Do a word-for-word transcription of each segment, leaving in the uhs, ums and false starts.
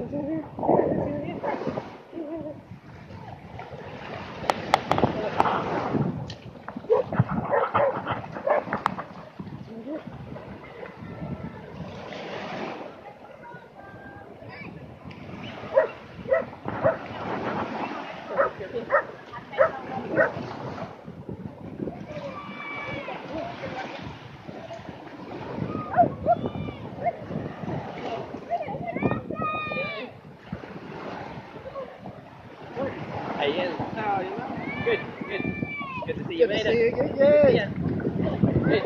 Hey Ian, how are you? Good, good. Good to see you, Good mate. to see you again, yeah. Yeah. Good.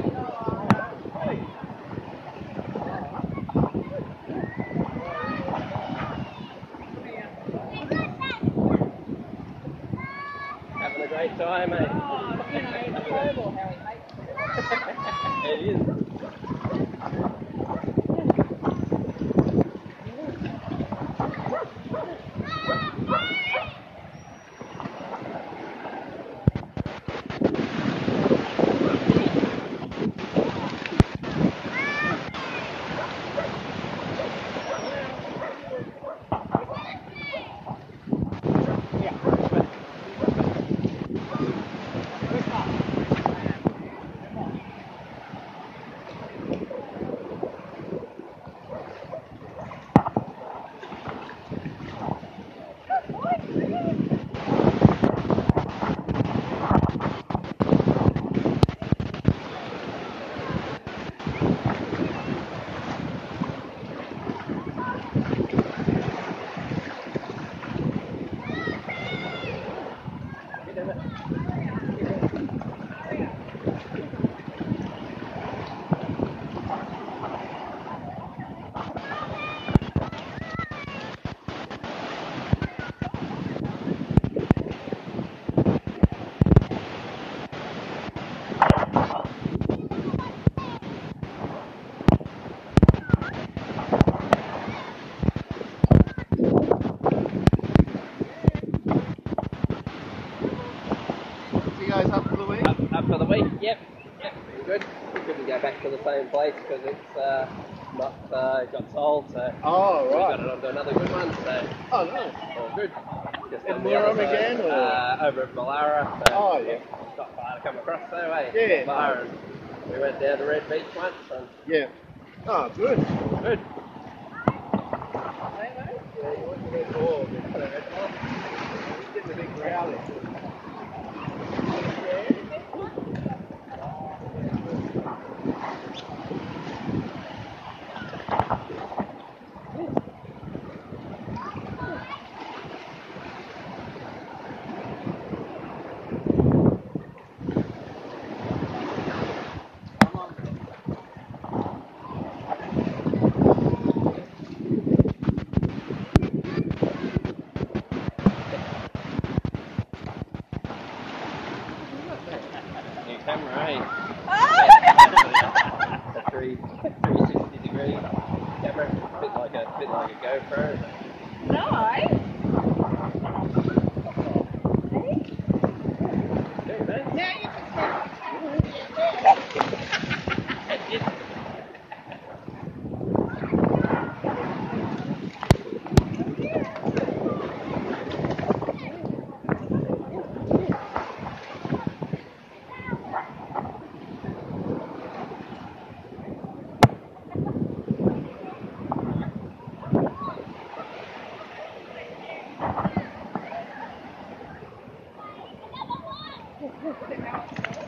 Having a great time, mate. Oh, you know, it's horrible how he hates it. It is. You guys up for the week? Up, up for the week? Yep. Yep. Good. We couldn't go back to the same place because it's uh, not uh, got sold, so Oh, we right. got it onto another good one. So Oh, nice. all good. Just In on the other Woorim side, again, or? Uh, over at Malara. So Oh, yeah. not far to come across though, eh? Yeah. Malara. We went down to Red Beach once and Yeah. Oh, good. good. Yeah, you want to get more. Getting a big rowdy. New camera, eh? A three three sixty degree camera, bit like a bit like a GoPro. Nice. Okay, mate. Now you can